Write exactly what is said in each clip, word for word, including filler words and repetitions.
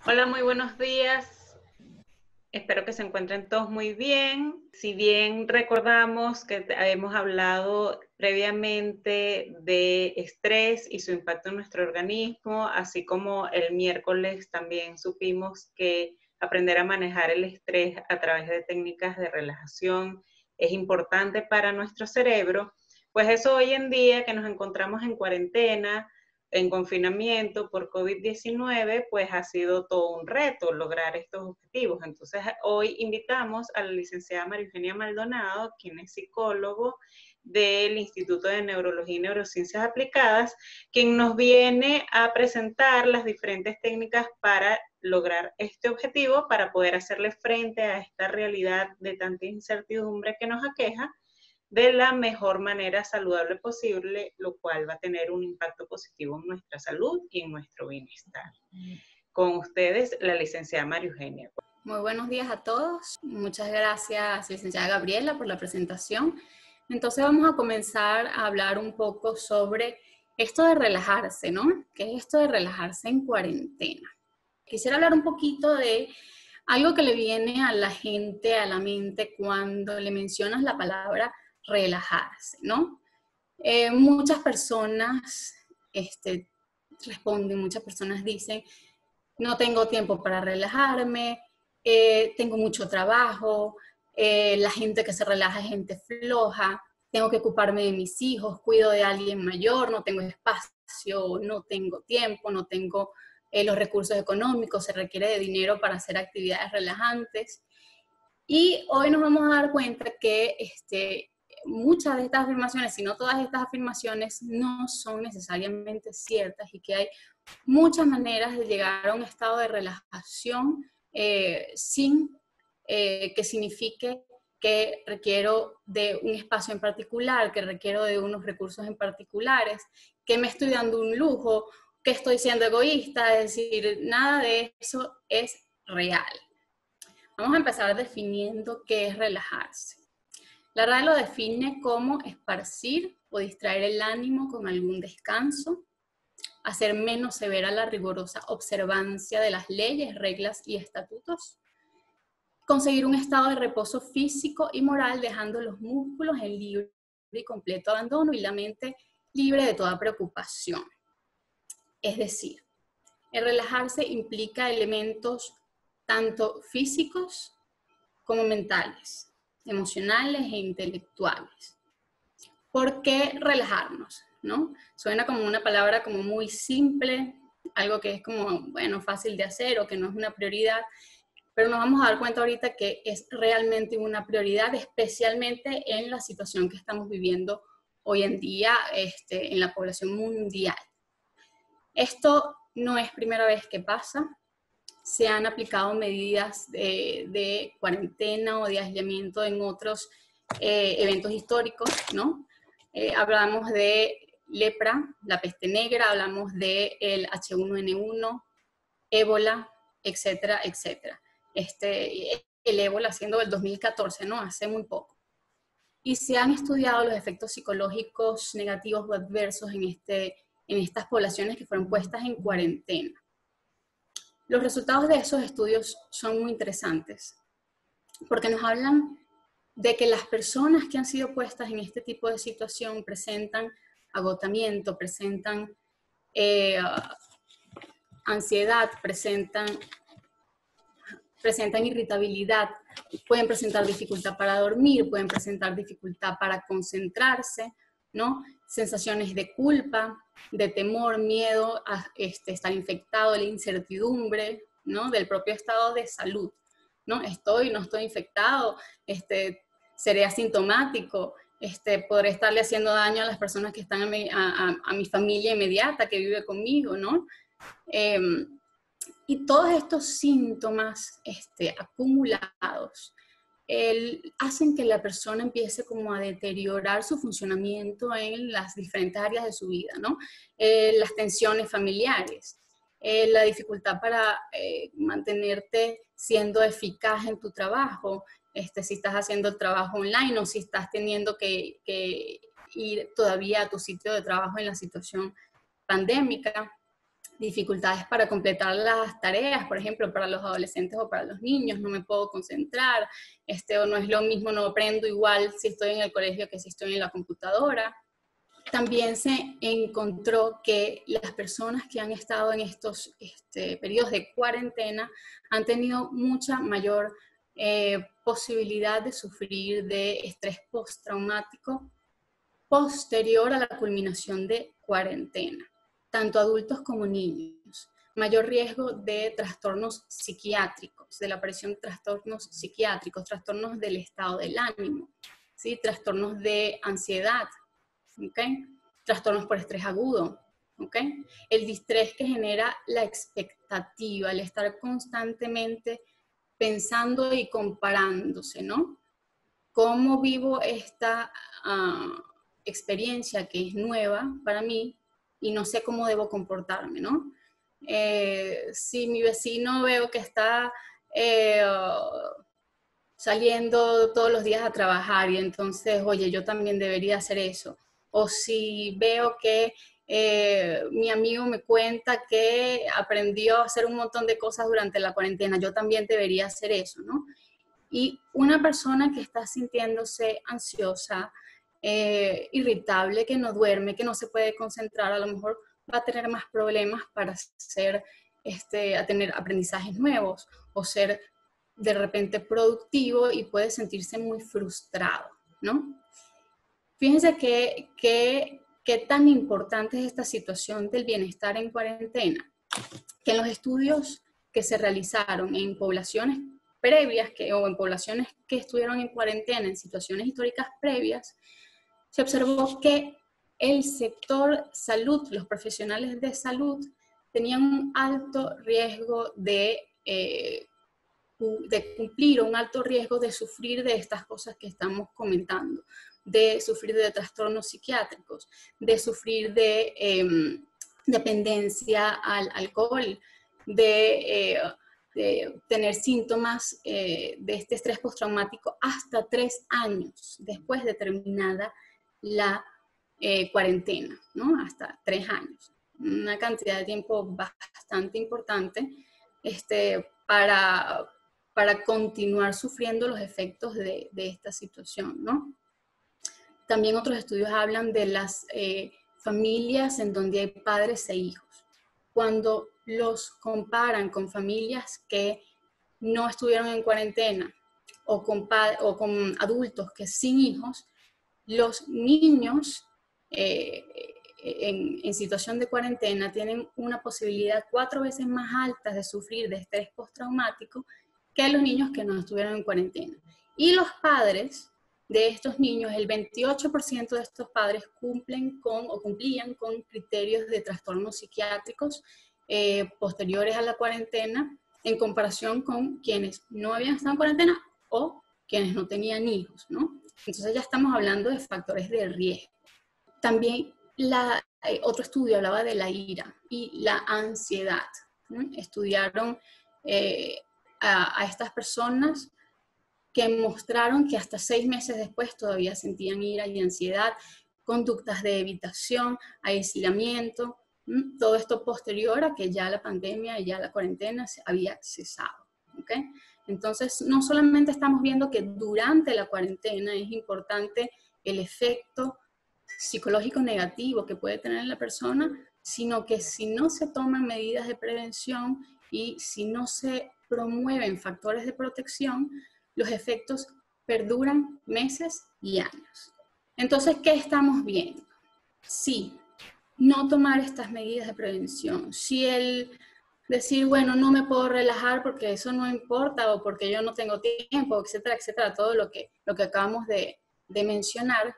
Hola, muy buenos días. Espero que se encuentren todos muy bien. Si bien recordamos que hemos hablado previamente de estrés y su impacto en nuestro organismo, así como el miércoles también supimos que aprender a manejar el estrés a través de técnicas de relajación es importante para nuestro cerebro, pues eso hoy en día que nos encontramos en cuarentena, en confinamiento por COVID diecinueve, pues ha sido todo un reto lograr estos objetivos. Entonces, hoy invitamos a la licenciada María Eugenia Maldonado, quien es psicólogo del Instituto de Neurología y Neurociencias Aplicadas, quien nos viene a presentar las diferentes técnicas para lograr este objetivo, para poder hacerle frente a esta realidad de tanta incertidumbre que nos aqueja, de la mejor manera saludable posible, lo cual va a tener un impacto positivo en nuestra salud y en nuestro bienestar. Con ustedes, la licenciada María Eugenia. Muy buenos días a todos. Muchas gracias, licenciada Gabriela, por la presentación. Entonces vamos a comenzar a hablar un poco sobre esto de relajarse, ¿no? ¿Qué es esto de relajarse en cuarentena? Quisiera hablar un poquito de algo que le viene a la gente, a la mente, cuando le mencionas la palabra relajarse, ¿no? Eh, muchas personas este, responden, muchas personas dicen, no tengo tiempo para relajarme, eh, tengo mucho trabajo, eh, la gente que se relaja es gente floja, tengo que ocuparme de mis hijos, cuido de alguien mayor, no tengo espacio, no tengo tiempo, no tengo eh, los recursos económicos, se requiere de dinero para hacer actividades relajantes. Y hoy nos vamos a dar cuenta que este, muchas de estas afirmaciones, si no todas estas afirmaciones, no son necesariamente ciertas y que hay muchas maneras de llegar a un estado de relajación eh, sin eh, que signifique que requiero de un espacio en particular, que requiero de unos recursos en particulares, que me estoy dando un lujo, que estoy siendo egoísta, es decir, nada de eso es real. Vamos a empezar definiendo qué es relajarse. La R A E lo define como esparcir o distraer el ánimo con algún descanso, hacer menos severa la rigurosa observancia de las leyes, reglas y estatutos, conseguir un estado de reposo físico y moral dejando los músculos en libre y completo abandono y la mente libre de toda preocupación. Es decir, el relajarse implica elementos tanto físicos como mentales, emocionales e intelectuales. ¿Por qué relajarnos? ¿No? Suena como una palabra como muy simple, algo que es como, bueno, fácil de hacer o que no es una prioridad, pero nos vamos a dar cuenta ahorita que es realmente una prioridad, especialmente en la situación que estamos viviendo hoy en día este, en la población mundial. Esto no es primera vez que pasa. Se han aplicado medidas de, de cuarentena o de aislamiento en otros eh, eventos históricos, ¿no? Eh, hablamos de lepra, la peste negra, hablamos del H uno N uno, ébola, etcétera, etcétera. Este, el ébola siendo del dos mil catorce, ¿no? Hace muy poco. Y se han estudiado los efectos psicológicos negativos o adversos en, este, en estas poblaciones que fueron puestas en cuarentena. Los resultados de esos estudios son muy interesantes porque nos hablan de que las personas que han sido puestas en este tipo de situación presentan agotamiento, presentan eh, ansiedad, presentan, presentan irritabilidad, pueden presentar dificultad para dormir, pueden presentar dificultad para concentrarse, ¿no? Sensaciones de culpa, de temor, miedo a este, estar infectado, la incertidumbre, ¿no? Del propio estado de salud, ¿no? Estoy, no estoy infectado, este, seré asintomático, este, podré estarle haciendo daño a las personas que están a mi, a, a, a mi familia inmediata, que vive conmigo, ¿no? Eh, y todos estos síntomas este, acumulados el, hacen que la persona empiece como a deteriorar su funcionamiento en las diferentes áreas de su vida, ¿no? Eh, las tensiones familiares, eh, la dificultad para eh, mantenerte siendo eficaz en tu trabajo, este, si estás haciendo el trabajo online o si estás teniendo que, que ir todavía a tu sitio de trabajo en la situación pandémica, dificultades para completar las tareas, por ejemplo, para los adolescentes o para los niños, no me puedo concentrar, este, o no es lo mismo, no aprendo igual si estoy en el colegio que si estoy en la computadora. También se encontró que las personas que han estado en estos este, periodos de cuarentena han tenido mucha mayor eh, posibilidad de sufrir de estrés postraumático posterior a la culminación de cuarentena, tanto adultos como niños. Mayor riesgo de trastornos psiquiátricos, de la aparición de trastornos psiquiátricos, trastornos del estado del ánimo, ¿sí? Trastornos de ansiedad, ¿okay? Trastornos por estrés agudo, ¿okay? El distrés que genera la expectativa, el estar constantemente pensando y comparándose, ¿no? ¿Cómo vivo esta uh, experiencia que es nueva para mí y no sé cómo debo comportarme, ¿no? Eh, si mi vecino veo que está eh, uh, saliendo todos los días a trabajar y entonces, oye, yo también debería hacer eso. O si veo que eh, mi amigo me cuenta que aprendió a hacer un montón de cosas durante la cuarentena, yo también debería hacer eso, ¿no? Y una persona que está sintiéndose ansiosa, eh, irritable, que no duerme, que no se puede concentrar, a lo mejor va a tener más problemas para hacer, este, a tener aprendizajes nuevos o ser de repente productivo y puede sentirse muy frustrado, ¿no? Fíjense que, que, qué tan importante es esta situación del bienestar en cuarentena, que en los estudios que se realizaron en poblaciones previas que, o en poblaciones que estuvieron en cuarentena en situaciones históricas previas, se observó que el sector salud, los profesionales de salud, tenían un alto riesgo de, eh, de cumplir, un alto riesgo de sufrir de estas cosas que estamos comentando, de sufrir de trastornos psiquiátricos, de sufrir de eh, dependencia al alcohol, de... Eh, de tener síntomas eh, de este estrés postraumático hasta tres años después de terminada la eh, cuarentena, ¿no? Hasta tres años. Una cantidad de tiempo bastante importante este, para, para continuar sufriendo los efectos de, de esta situación, ¿no? También otros estudios hablan de las eh, familias en donde hay padres e hijos. Cuando los comparan con familias que no estuvieron en cuarentena o con, o con adultos que sin hijos, los niños eh, en, en situación de cuarentena tienen una posibilidad cuatro veces más alta de sufrir de estrés postraumático que los niños que no estuvieron en cuarentena. Y los padres de estos niños, el veintiocho por ciento de estos padres cumplen con o cumplían con criterios de trastornos psiquiátricos eh, posteriores a la cuarentena en comparación con quienes no habían estado en cuarentena o quienes no tenían hijos, ¿no? Entonces ya estamos hablando de factores de riesgo. También la, eh, otro estudio hablaba de la ira y la ansiedad, ¿no? Estudiaron eh, a, a estas personas que mostraron que hasta seis meses después todavía sentían ira y ansiedad, conductas de evitación, aislamiento, ¿m? Todo esto posterior a que ya la pandemia y ya la cuarentena se había cesado, ¿okay? Entonces, no solamente estamos viendo que durante la cuarentena es importante el efecto psicológico negativo que puede tener en la persona, sino que si no se toman medidas de prevención y si no se promueven factores de protección, los efectos perduran meses y años. Entonces, ¿qué estamos viendo? Sí, no tomar estas medidas de prevención. Si el decir, bueno, no me puedo relajar porque eso no importa o porque yo no tengo tiempo, etcétera, etcétera, todo lo que, lo que acabamos de, de mencionar,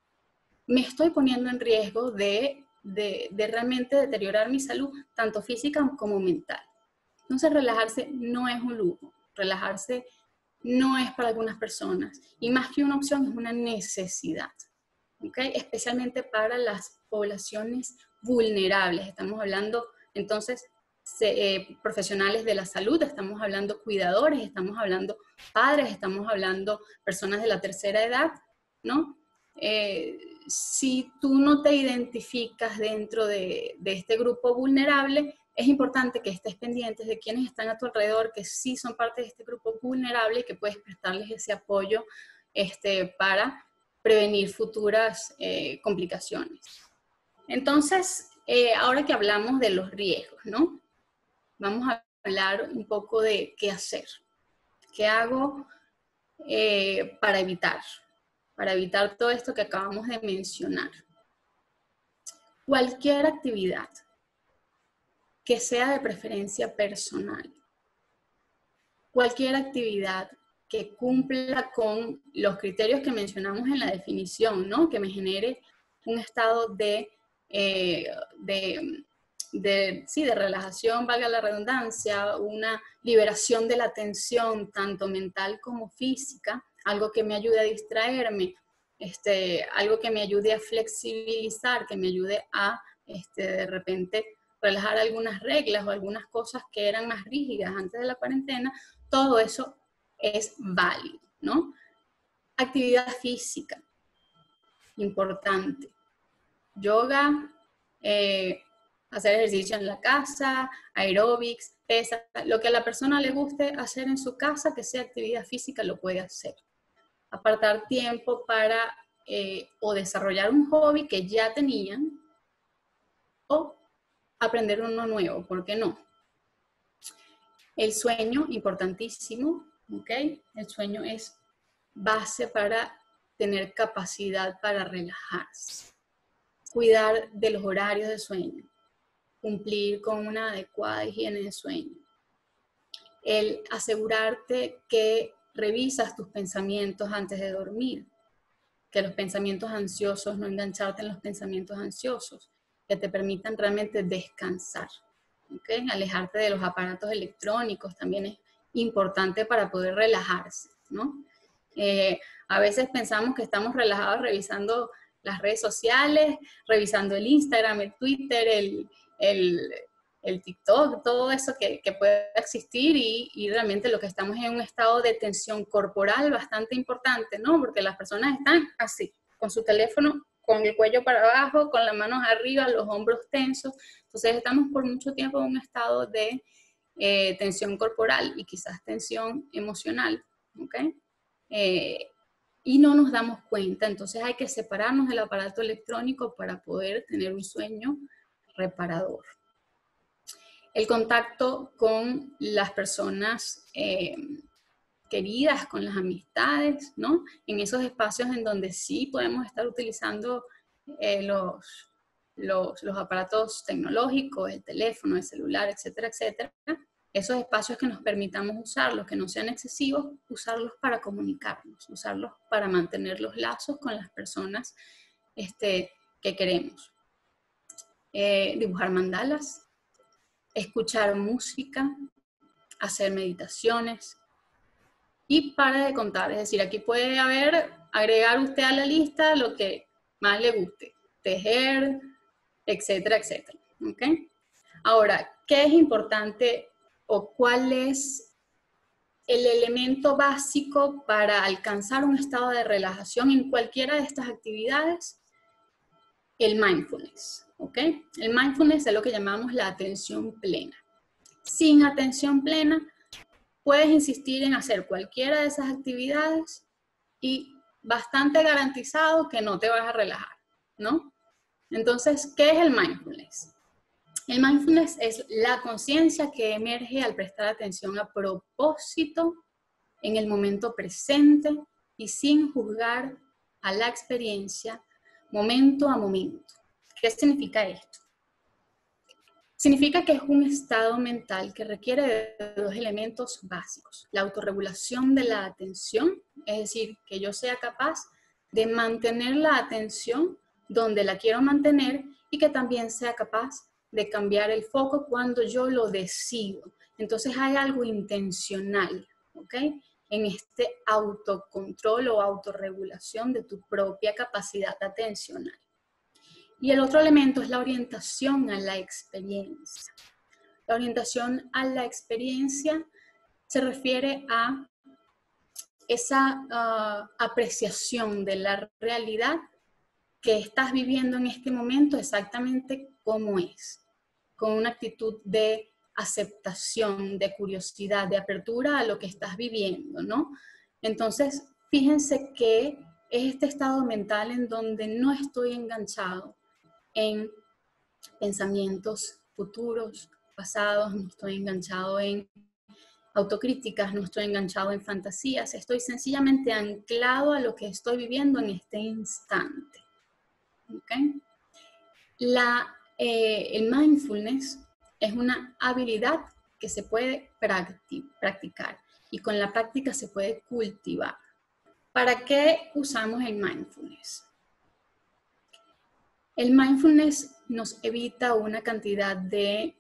me estoy poniendo en riesgo de, de, de realmente deteriorar mi salud, tanto física como mental. Entonces, relajarse no es un lujo. Relajarse no es para algunas personas. Y más que una opción, es una necesidad. ¿Okay? Especialmente para las poblaciones vulnerables. Estamos hablando, entonces, se, eh, profesionales de la salud, estamos hablando cuidadores, estamos hablando padres, estamos hablando personas de la tercera edad, ¿no? Eh, si tú no te identificas dentro de, de este grupo vulnerable, es importante que estés pendientes de quienes están a tu alrededor, que sí son parte de este grupo vulnerable y que puedes prestarles ese apoyo este, para prevenir futuras eh, complicaciones. Entonces, eh, ahora que hablamos de los riesgos, ¿no? Vamos a hablar un poco de qué hacer. ¿Qué hago eh, para evitar? Para evitar todo esto que acabamos de mencionar. Cualquier actividad que sea de preferencia personal, cualquier actividad que cumpla con los criterios que mencionamos en la definición, ¿no? Que me genere un estado de, eh, de, de, sí, de relajación, valga la redundancia, una liberación de la tensión, tanto mental como física, algo que me ayude a distraerme, este, algo que me ayude a flexibilizar, que me ayude a, este, de repente, relajar algunas reglas o algunas cosas que eran más rígidas antes de la cuarentena. Todo eso es válido, ¿no? Actividad física, importante. Yoga, eh, hacer ejercicio en la casa, aeróbics, pesas, lo que a la persona le guste hacer en su casa, que sea actividad física, lo puede hacer. Apartar tiempo para eh, o desarrollar un hobby que ya tenían o aprender uno nuevo, ¿por qué no? El sueño, importantísimo, ¿ok? El sueño es base para tener capacidad para relajarse. Cuidar de los horarios de sueño, cumplir con una adecuada higiene de sueño. El asegurarte que revisas tus pensamientos antes de dormir, que los pensamientos ansiosos, no engancharte en los pensamientos ansiosos, que te permitan realmente descansar. ¿Okay? Alejarte de los aparatos electrónicos también es importante para poder relajarse, ¿no? Eh, a veces pensamos que estamos relajados revisando las redes sociales, revisando el Instagram, el Twitter, el, el, el TikTok, todo eso que, que puede existir y, y realmente lo que estamos en un estado de tensión corporal bastante importante, ¿no? Porque las personas están así, con su teléfono, con el cuello para abajo, con las manos arriba, los hombros tensos. Entonces estamos por mucho tiempo en un estado de eh, tensión corporal y quizás tensión emocional, ¿ok? Eh, y no nos damos cuenta, entonces hay que separarnos del aparato electrónico para poder tener un sueño reparador. El contacto con las personas eh, queridas, con las amistades, ¿no? En esos espacios en donde sí podemos estar utilizando eh, los, los, los aparatos tecnológicos, el teléfono, el celular, etcétera, etcétera. Esos espacios que nos permitamos usarlos, que no sean excesivos, usarlos para comunicarnos, usarlos para mantener los lazos con las personas este, que queremos. Eh, dibujar mandalas, escuchar música, hacer meditaciones y para de contar. Es decir, aquí puede haber, agregar usted a la lista lo que más le guste, tejer, etcétera, etcétera. ¿Okay? Ahora, ¿qué es importante o cuál es el elemento básico para alcanzar un estado de relajación en cualquiera de estas actividades? El mindfulness, ¿ok? El mindfulness es lo que llamamos la atención plena. Sin atención plena, puedes insistir en hacer cualquiera de esas actividades y bastante garantizado que no te vas a relajar, ¿no? Entonces, ¿qué es el mindfulness? El mindfulness es la conciencia que emerge al prestar atención a propósito en el momento presente y sin juzgar a la experiencia momento a momento. ¿Qué significa esto? Significa que es un estado mental que requiere de dos elementos básicos. La autorregulación de la atención, es decir, que yo sea capaz de mantener la atención donde la quiero mantener y que también sea capaz de cambiar el foco cuando yo lo decido. Entonces hay algo intencional, ¿ok? En este autocontrol o autorregulación de tu propia capacidad atencional. Y el otro elemento es la orientación a la experiencia. La orientación a la experiencia se refiere a esa uh, apreciación de la realidad que estás viviendo en este momento exactamente como es. con una actitud de aceptación, de curiosidad, de apertura a lo que estás viviendo, ¿no? Entonces, fíjense que es este estado mental en donde no estoy enganchado en pensamientos futuros, pasados, no estoy enganchado en autocríticas, no estoy enganchado en fantasías, estoy sencillamente anclado a lo que estoy viviendo en este instante. ¿Okay? La, eh, el mindfulness es una habilidad que se puede practi- practicar y con la práctica se puede cultivar. ¿Para qué usamos el mindfulness? El mindfulness nos evita una cantidad de,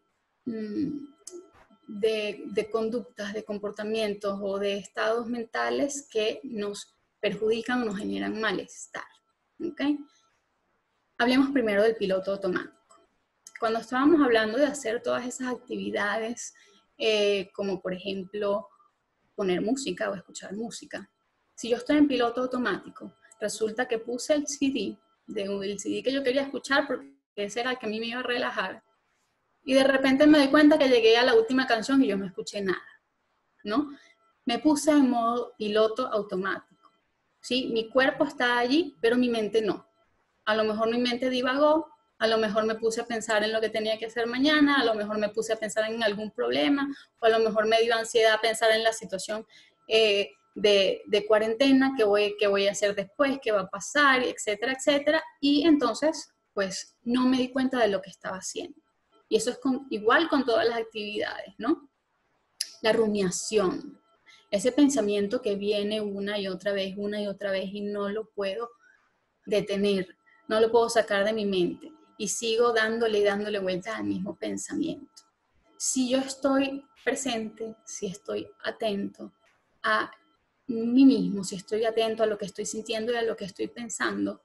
de, de conductas, de comportamientos o de estados mentales que nos perjudican o nos generan malestar. ¿Okay? Hablemos primero del piloto automático. Cuando estábamos hablando de hacer todas esas actividades, eh, como por ejemplo poner música o escuchar música, si yo estoy en piloto automático, resulta que puse el C D, de, el C D que yo quería escuchar porque ese era el que a mí me iba a relajar, y de repente me doy cuenta que llegué a la última canción y yo no escuché nada, ¿no? Me puse en modo piloto automático, ¿sí? Mi cuerpo está allí, pero mi mente no. A lo mejor mi mente divagó, a lo mejor me puse a pensar en lo que tenía que hacer mañana, a lo mejor me puse a pensar en algún problema, o a lo mejor me dio ansiedad pensar en la situación eh, de, de cuarentena, qué voy, qué voy a hacer después, qué va a pasar, etcétera, etcétera. Y entonces, pues, no me di cuenta de lo que estaba haciendo. Y eso es con, igual con todas las actividades, ¿no? La rumiación, ese pensamiento que viene una y otra vez, una y otra vez, y no lo puedo detener, no lo puedo sacar de mi mente y sigo dándole y dándole vueltas al mismo pensamiento. Si yo estoy presente, si estoy atento a mí mismo, si estoy atento a lo que estoy sintiendo y a lo que estoy pensando,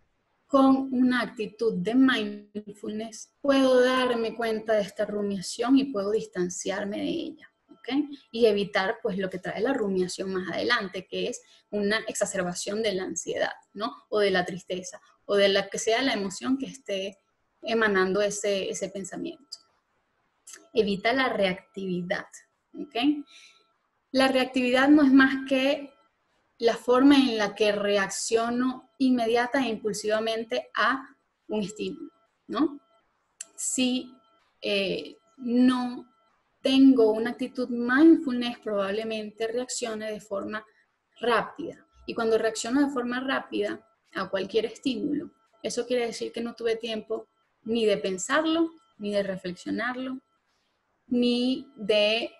con una actitud de mindfulness, puedo darme cuenta de esta rumiación y puedo distanciarme de ella. ¿Okay? Y evitar pues lo que trae la rumiación más adelante, que es una exacerbación de la ansiedad, ¿no? O de la tristeza, o de la que sea la emoción que esté emanando ese, ese pensamiento. Evita la reactividad, ¿okay? La reactividad no es más que la forma en la que reacciono inmediata e impulsivamente a un estímulo, ¿no? Si eh, no tengo una actitud mindfulness, probablemente reaccione de forma rápida. Y cuando reacciono de forma rápida a cualquier estímulo, eso quiere decir que no tuve tiempo ni de pensarlo, ni de reflexionarlo, ni de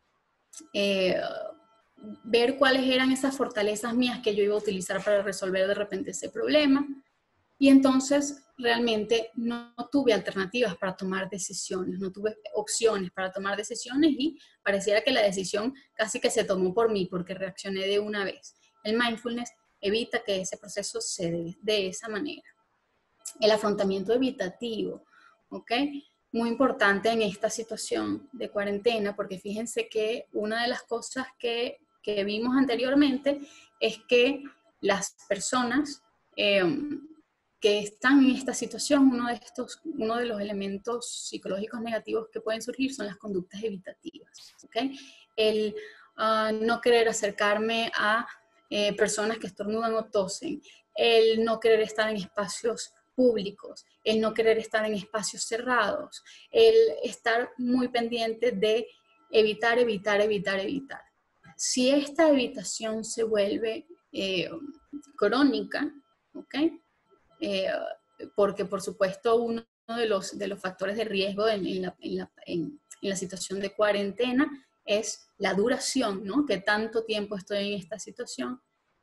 eh, ver cuáles eran esas fortalezas mías que yo iba a utilizar para resolver de repente ese problema. Y entonces realmente no tuve alternativas para tomar decisiones, no tuve opciones para tomar decisiones y pareciera que la decisión casi que se tomó por mí porque reaccioné de una vez. El mindfulness evita que ese proceso se dé de esa manera. El afrontamiento evitativo, ¿ok? Muy importante en esta situación de cuarentena, porque fíjense que una de las cosas que, que vimos anteriormente es que las personas eh, que están en esta situación, uno de, estos, uno de los elementos psicológicos negativos que pueden surgir son las conductas evitativas, ¿ok? El uh, no querer acercarme a eh, personas que estornudan o tosen, el no querer estar en espacios públicos, el no querer estar en espacios cerrados, el estar muy pendiente de evitar, evitar, evitar, evitar. Si esta evitación se vuelve eh, crónica, ¿ok? Eh, porque por supuesto uno de los, de los factores de riesgo en, en, la, en, la, en, en la situación de cuarentena es la duración, ¿no? Que tanto tiempo estoy en esta situación.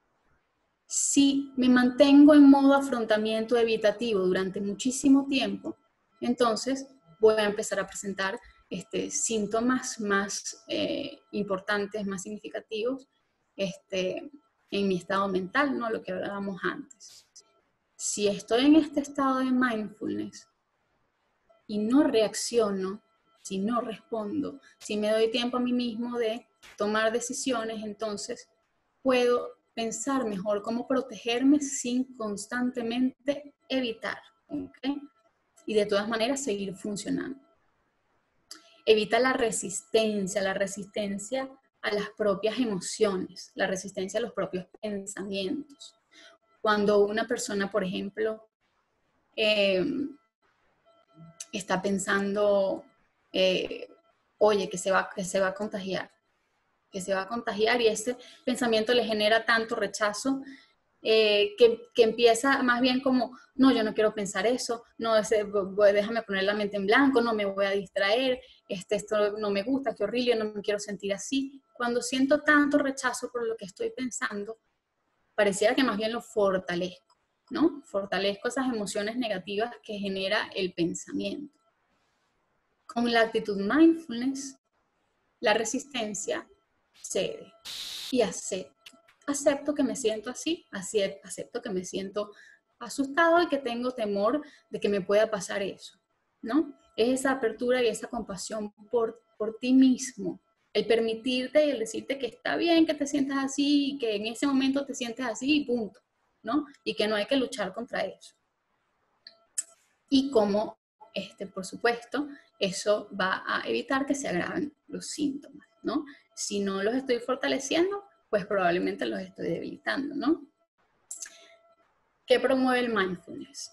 Si me mantengo en modo afrontamiento evitativo durante muchísimo tiempo, entonces voy a empezar a presentar este, síntomas más eh, importantes, más significativos este, en mi estado mental, ¿no? Lo que hablábamos antes. Si estoy en este estado de mindfulness y no reacciono, si no respondo, si me doy tiempo a mí mismo de tomar decisiones, entonces puedo pensar mejor cómo protegerme sin constantemente evitar, ¿okay? Y de todas maneras seguir funcionando. evita la resistencia, la resistencia a las propias emociones, la resistencia a los propios pensamientos. Cuando una persona, por ejemplo, eh, está pensando, eh, oye, que se, va, que se va a contagiar, que se va a contagiar y ese pensamiento le genera tanto rechazo eh, que, que empieza más bien como, no, yo no quiero pensar eso, no, ese, voy, déjame poner la mente en blanco, no me voy a distraer, este, esto no me gusta, qué horrible, no me quiero sentir así. Cuando siento tanto rechazo por lo que estoy pensando, pareciera que más bien lo fortalezco, ¿no? Fortalezco esas emociones negativas que genera el pensamiento. Con la actitud mindfulness, la resistencia cede y acepto. Acepto que me siento así, acepto que me siento asustado y que tengo temor de que me pueda pasar eso, ¿no? Es esa apertura y esa compasión por, por ti mismo, el permitirte y el decirte que está bien que te sientas así y que en ese momento te sientes así y punto, ¿no? Y que no hay que luchar contra eso. Y como, este, por supuesto, eso va a evitar que se agraven los síntomas, ¿no? Si no los estoy fortaleciendo, pues probablemente los estoy debilitando, ¿no? ¿Qué promueve el mindfulness?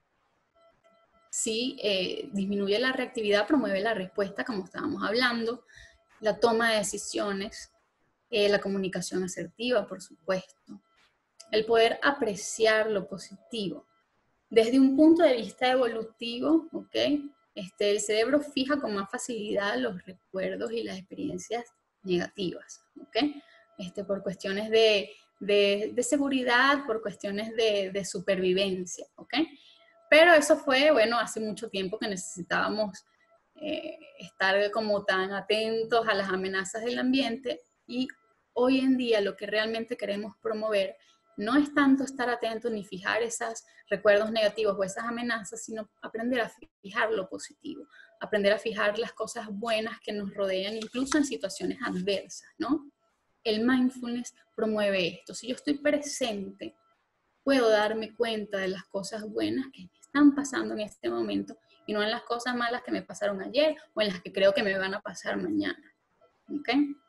Sí, eh, disminuye la reactividad, promueve la respuesta, como estábamos hablando, la toma de decisiones, eh, la comunicación asertiva, por supuesto, el poder apreciar lo positivo. Desde un punto de vista evolutivo, ¿ok? Este, el cerebro fija con más facilidad los recuerdos y las experiencias negativas, ¿ok? Este, por cuestiones de, de, de seguridad, por cuestiones de, de supervivencia, ¿ok? Pero eso fue, bueno, hace mucho tiempo que necesitábamos eh, estar como tan atentos a las amenazas del ambiente y hoy en día lo que realmente queremos promover no es tanto estar atentos ni fijar esos recuerdos negativos o esas amenazas, sino aprender a fijar lo positivo, aprender a fijar las cosas buenas que nos rodean, incluso en situaciones adversas, ¿no? El mindfulness promueve esto. Si yo estoy presente, puedo darme cuenta de las cosas buenas que me están pasando en este momento y no en las cosas malas que me pasaron ayer o en las que creo que me van a pasar mañana. ¿Ok?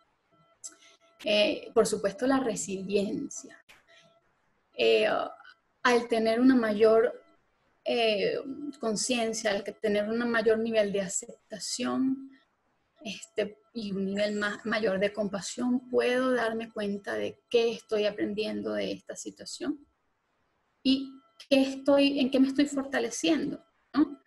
Eh, por supuesto, la resiliencia. Eh, al tener una mayor eh, conciencia, al tener un mayor nivel de aceptación este, y un nivel más, mayor de compasión, puedo darme cuenta de qué estoy aprendiendo de esta situación y qué estoy, en qué me estoy fortaleciendo, ¿no?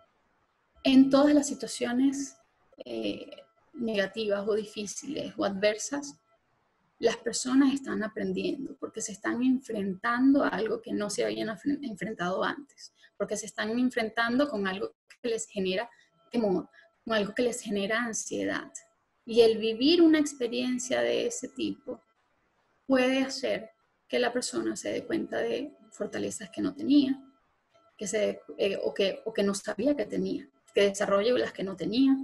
En todas las situaciones eh, negativas o difíciles o adversas, las personas están aprendiendo porque se están enfrentando a algo que no se habían enfrentado antes, porque se están enfrentando con algo que les genera temor, con algo que les genera ansiedad. Y el vivir una experiencia de ese tipo puede hacer que la persona se dé cuenta de fortalezas que no tenía, que se, eh, o, que, o que no sabía que tenía, que desarrolle las que no tenía.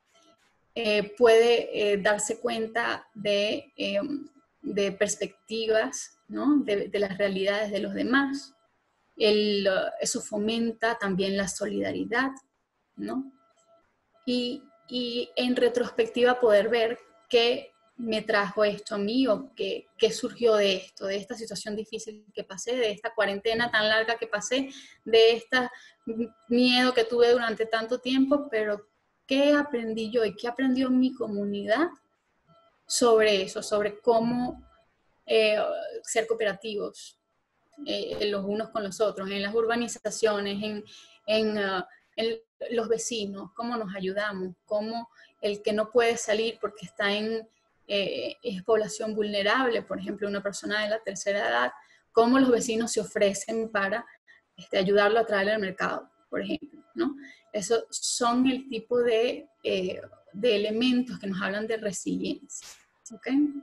Eh, puede eh, darse cuenta de... Eh, de perspectivas, ¿no? de, de las realidades de los demás. El, eso fomenta también la solidaridad, ¿no? Y, y en retrospectiva poder ver qué me trajo esto a mí o qué, qué surgió de esto, de esta situación difícil que pasé, de esta cuarentena tan larga que pasé, de este miedo que tuve durante tanto tiempo, pero qué aprendí yo y qué aprendió mi comunidad sobre eso, sobre cómo eh, ser cooperativos eh, los unos con los otros, en las urbanizaciones, en, en, uh, en los vecinos, cómo nos ayudamos, cómo el que no puede salir porque está en eh, es población vulnerable, por ejemplo, una persona de la tercera edad, cómo los vecinos se ofrecen para este, ayudarlo a traerlo al mercado, por ejemplo, ¿no? Esos son el tipo de, eh, de elementos que nos hablan de resiliencia. ¿Okay?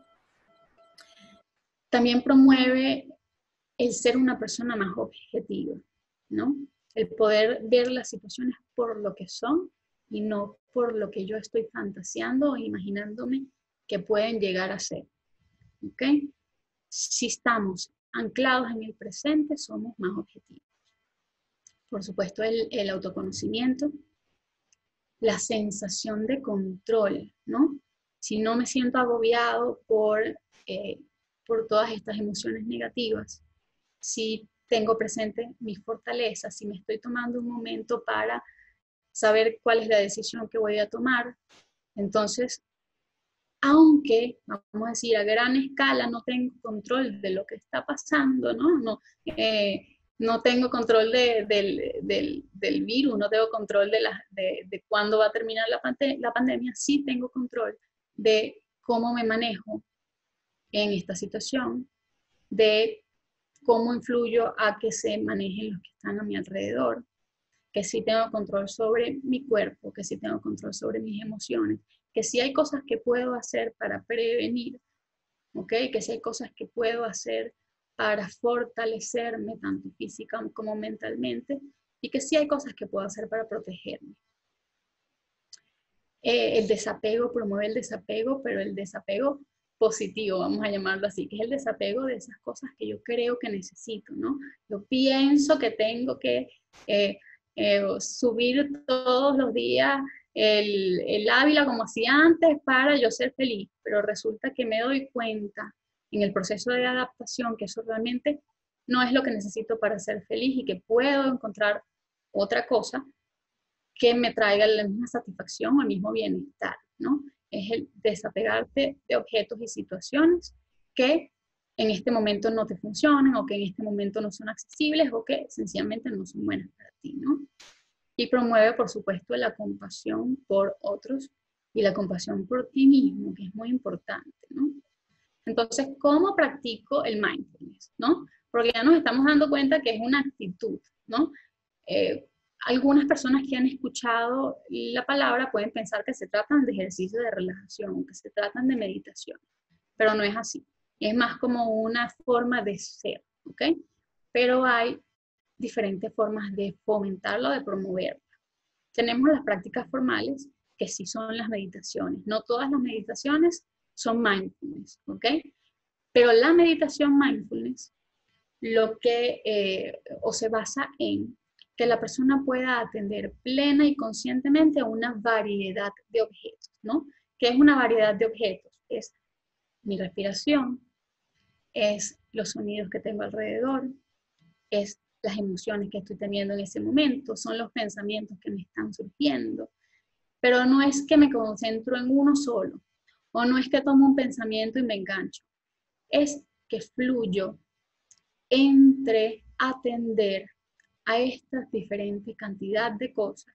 También promueve el ser una persona más objetiva, ¿no? El poder ver las situaciones por lo que son y no por lo que yo estoy fantaseando o imaginándome que pueden llegar a ser. ¿Ok? Si estamos anclados en el presente, somos más objetivos. Por supuesto, el, el autoconocimiento, la sensación de control, ¿no? Si no me siento agobiado por, eh, por todas estas emociones negativas, si tengo presente mis fortalezas, si me estoy tomando un momento para saber cuál es la decisión que voy a tomar, entonces, aunque, vamos a decir, a gran escala no tengo control de lo que está pasando, ¿no? No, eh, no tengo control de, del, del, del virus, no tengo control de, la, de, de cuándo va a terminar la, pande la pandemia, sí tengo control de cómo me manejo en esta situación, de cómo influyo a que se manejen los que están a mi alrededor, que sí tengo control sobre mi cuerpo, que sí tengo control sobre mis emociones, que sí hay cosas que puedo hacer para prevenir, ¿ok? Que sí hay cosas que puedo hacer para fortalecerme tanto física como mentalmente, y que sí hay cosas que puedo hacer para protegerme. Eh, el desapego promueve el desapego, pero el desapego positivo, vamos a llamarlo así, que es el desapego de esas cosas que yo creo que necesito, ¿no? Yo pienso que tengo que eh, eh, subir todos los días el, el Ávila como hacía antes para yo ser feliz, pero resulta que me doy cuenta en el proceso de adaptación que eso realmente no es lo que necesito para ser feliz y que puedo encontrar otra cosa que me traiga la misma satisfacción o el mismo bienestar, ¿no? Es el desapegarte de objetos y situaciones que en este momento no te funcionan o que en este momento no son accesibles o que sencillamente no son buenas para ti, ¿no? Y promueve, por supuesto, la compasión por otros y la compasión por ti mismo, que es muy importante, ¿no? Entonces, ¿cómo practico el mindfulness, no? Porque ya nos estamos dando cuenta que es una actitud, ¿no? Eh, algunas personas que han escuchado la palabra pueden pensar que se tratan de ejercicios de relajación, que se tratan de meditación, pero no es así. Es más como una forma de ser, ¿ok? Pero hay diferentes formas de fomentarlo, de promoverlo. Tenemos las prácticas formales, que sí son las meditaciones. No todas las meditaciones son mindfulness, ¿ok? Pero la meditación mindfulness, lo que, eh, o se basa en que la persona pueda atender plena y conscientemente a una variedad de objetos, ¿no? ¿Qué es una variedad de objetos? Es mi respiración, es los sonidos que tengo alrededor, es las emociones que estoy teniendo en ese momento, son los pensamientos que me están surgiendo, pero no es que me concentro en uno solo, o no es que tomo un pensamiento y me engancho, es que fluyo entre atender a esta diferente cantidad de cosas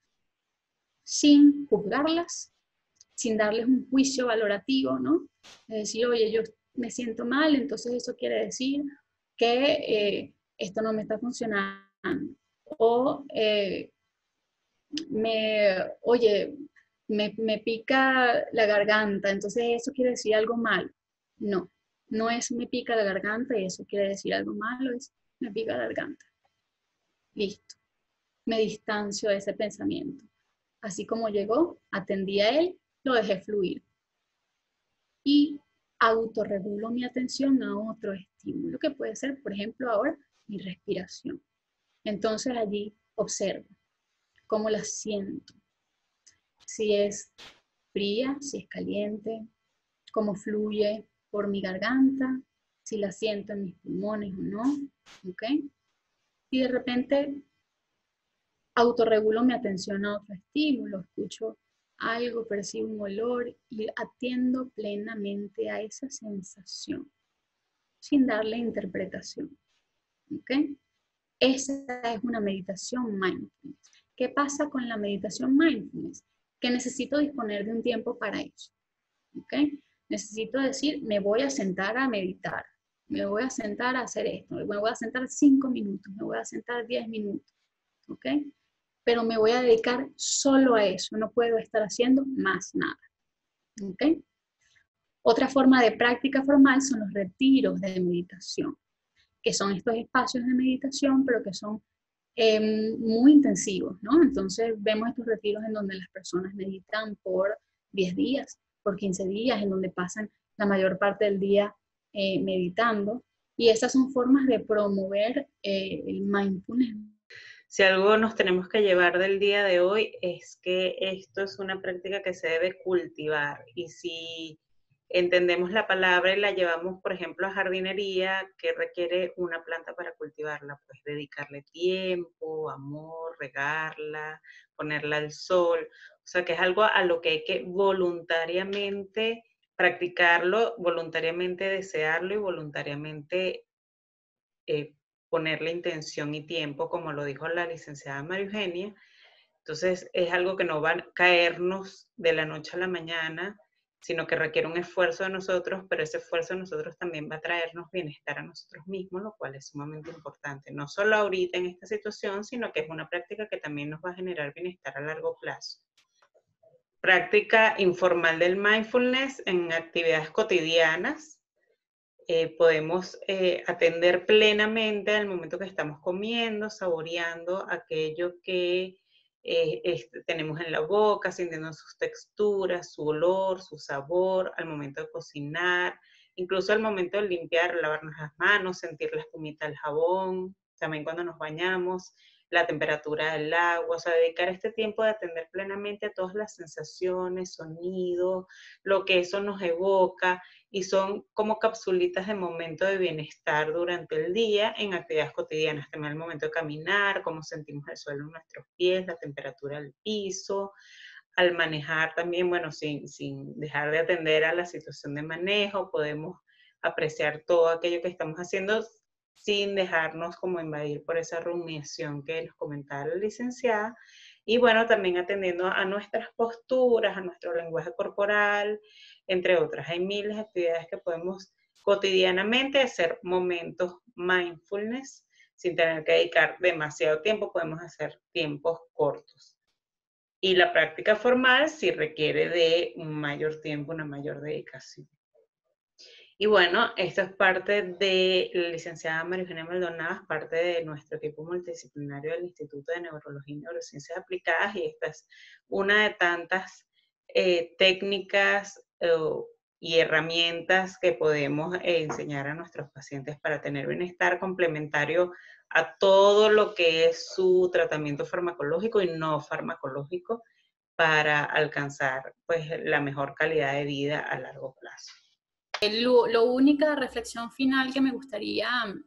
sin juzgarlas, sin darles un juicio valorativo, ¿no? Es decir, oye, yo me siento mal, entonces eso quiere decir que eh, esto no me está funcionando. O, eh, me, oye, me, me pica la garganta, entonces eso quiere decir algo malo. No, no es me pica la garganta y eso quiere decir algo malo, es me pica la garganta. Listo. Me distancio de ese pensamiento. Así como llegó, atendí a él, lo dejé fluir. Y autorregulo mi atención a otro estímulo, que puede ser, por ejemplo, ahora, mi respiración. Entonces allí observo cómo la siento. Si es fría, si es caliente, cómo fluye por mi garganta, si la siento en mis pulmones o no, ¿ok? Y de repente autorregulo mi atención a otro estímulo, escucho algo, percibo un olor y atiendo plenamente a esa sensación, sin darle interpretación, ¿ok? Esa es una meditación mindfulness. ¿Qué pasa con la meditación mindfulness? Que necesito disponer de un tiempo para eso, ¿ok? Necesito decir, me voy a sentar a meditar, me voy a sentar a hacer esto, me voy a sentar cinco minutos, me voy a sentar diez minutos, ¿ok? Pero me voy a dedicar solo a eso, no puedo estar haciendo más nada, ¿ok? Otra forma de práctica formal son los retiros de meditación, que son estos espacios de meditación, pero que son eh, muy intensivos, ¿no? Entonces vemos estos retiros en donde las personas meditan por diez días, por quince días, en donde pasan la mayor parte del día eh, meditando, y esas son formas de promover eh, el mindfulness. Si algo nos tenemos que llevar del día de hoy es que esto es una práctica que se debe cultivar. Y si entendemos la palabra y la llevamos, por ejemplo, a jardinería, que requiere una planta para cultivarla, pues dedicarle tiempo, amor, regarla, ponerla al sol. O sea, que es algo a lo que hay que voluntariamente practicarlo, voluntariamente desearlo y voluntariamente eh, ponerle intención y tiempo, como lo dijo la licenciada María Eugenia. Entonces, es algo que no va a caernos de la noche a la mañana, sino que requiere un esfuerzo de nosotros, pero ese esfuerzo de nosotros también va a traernos bienestar a nosotros mismos, lo cual es sumamente importante. No solo ahorita en esta situación, sino que es una práctica que también nos va a generar bienestar a largo plazo. Práctica informal del mindfulness en actividades cotidianas. Eh, podemos eh, atender plenamente al momento que estamos comiendo, saboreando aquello que eh, este, tenemos en la boca, sintiendo sus texturas, su olor, su sabor, al momento de cocinar, incluso al momento de limpiar, lavarnos las manos, sentir la espumita del jabón, también cuando nos bañamos, la temperatura del agua, o sea, dedicar este tiempo de atender plenamente a todas las sensaciones, sonidos, lo que eso nos evoca, y son como capsulitas de momento de bienestar durante el día en actividades cotidianas. También el momento de caminar, cómo sentimos el suelo en nuestros pies, la temperatura del piso, al manejar también, bueno, sin, sin dejar de atender a la situación de manejo, podemos apreciar todo aquello que estamos haciendo sin dejarnos como invadir por esa rumiación que nos comentaba la licenciada. Y bueno, también atendiendo a nuestras posturas, a nuestro lenguaje corporal, entre otras. Hay miles de actividades que podemos cotidianamente hacer momentos mindfulness sin tener que dedicar demasiado tiempo, podemos hacer tiempos cortos. Y la práctica formal sí requiere de un mayor tiempo, una mayor dedicación. Y bueno, esto es parte de la licenciada María Eugenia Maldonado, parte de nuestro equipo multidisciplinario del Instituto de Neurología y Neurociencias Aplicadas, y esta es una de tantas eh, técnicas eh, y herramientas que podemos eh, enseñar a nuestros pacientes para tener bienestar complementario a todo lo que es su tratamiento farmacológico y no farmacológico para alcanzar pues, la mejor calidad de vida a largo plazo. Lo, lo única reflexión final que me gustaría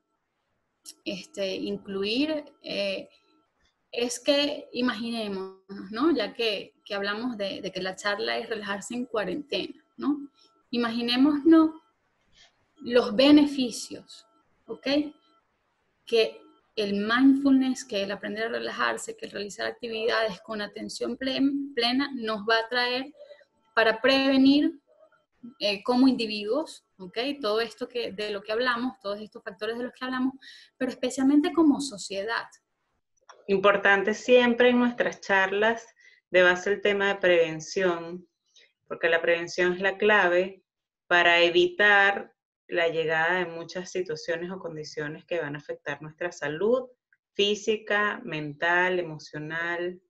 este, incluir eh, es que imaginemos, ¿no? Ya que, que hablamos de, de que la charla es relajarse en cuarentena, ¿no? Imaginémonos los beneficios, ¿ok? Que el mindfulness, que el aprender a relajarse, que el realizar actividades con atención plena nos va a traer para prevenir eh, como individuos, ¿ok? Todo esto que, de lo que hablamos, todos estos factores de los que hablamos, pero especialmente como sociedad. Importante siempre en nuestras charlas de base el tema de prevención, porque la prevención es la clave para evitar la llegada de muchas situaciones o condiciones que van a afectar nuestra salud física, mental, emocional,